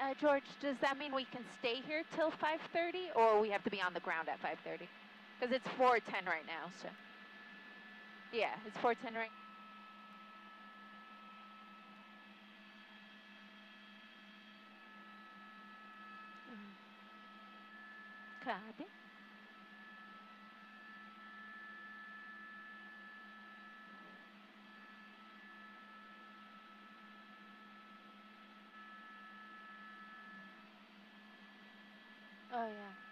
George, does that mean we can stay here till 5:30, or we have to be on the ground at 5:30? Because it's 4:10 right now, so. Yeah, it's 4:10 right. Copy. Oh, yeah.